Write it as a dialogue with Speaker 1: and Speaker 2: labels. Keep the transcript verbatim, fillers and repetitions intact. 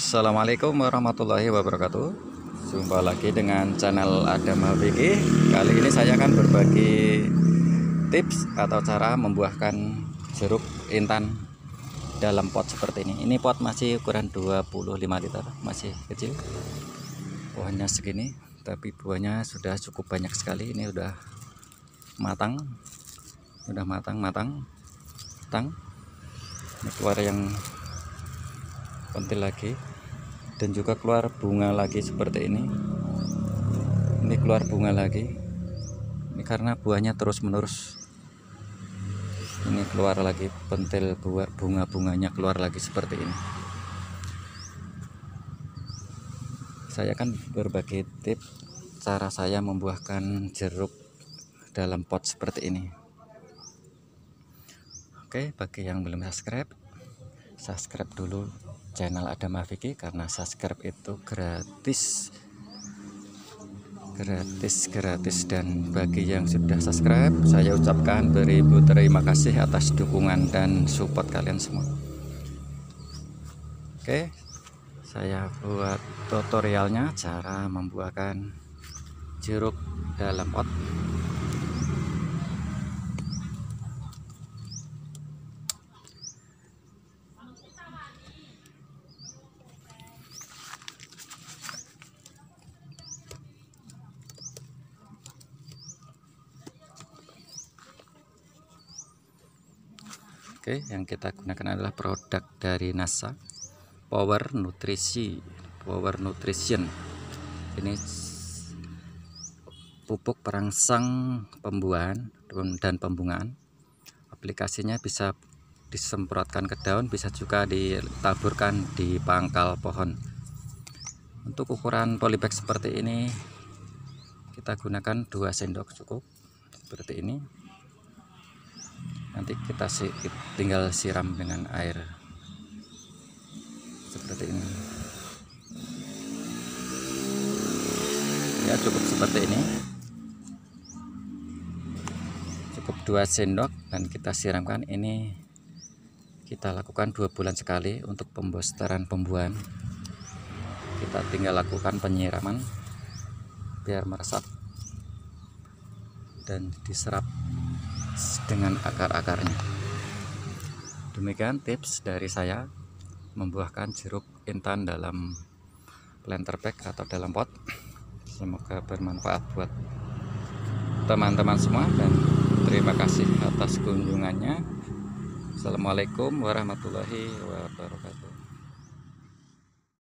Speaker 1: Assalamualaikum warahmatullahi wabarakatuh. Jumpa lagi dengan channel Adam Habiki. Kali ini saya akan berbagi tips atau cara membuahkan jeruk intan dalam pot seperti ini. Ini pot masih ukuran dua puluh lima liter, masih kecil. Buahnya segini, tapi buahnya sudah cukup banyak sekali. Ini udah matang, udah matang, matang, matang. Ini keluar yang pentil lagi, dan juga keluar bunga lagi seperti ini. Ini keluar bunga lagi, ini karena buahnya terus menerus. Ini keluar lagi pentil buah, bunga-bunganya keluar lagi seperti ini. Saya akan berbagi tips cara saya membuahkan jeruk dalam pot seperti ini. Oke, bagi yang belum subscribe, subscribe dulu channel Adam Habiki, karena subscribe itu gratis gratis gratis dan bagi yang sudah subscribe, saya ucapkan beribu terima kasih atas dukungan dan support kalian semua. Oke, saya buat tutorialnya cara membuahkan jeruk dalam pot. Oke, yang kita gunakan adalah produk dari NASA, Power Nutrisi, Power Nutrition. Ini pupuk perangsang pembuahan dan pembungaan. Aplikasinya bisa disemprotkan ke daun, bisa juga ditaburkan di pangkal pohon. Untuk ukuran polybag seperti ini, kita gunakan dua sendok cukup, seperti ini. Nanti kita tinggal siram dengan air seperti ini ya, cukup seperti ini, cukup dua sendok, dan kita siramkan. Ini kita lakukan dua bulan sekali untuk pembustaran pembuahan. Kita tinggal lakukan penyiraman biar meresap dan diserap dengan akar-akarnya. Demikian tips dari saya membuahkan jeruk intan dalam planter bag atau dalam pot. Semoga bermanfaat buat teman-teman semua, dan terima kasih atas kunjungannya. Assalamualaikum warahmatullahi wabarakatuh.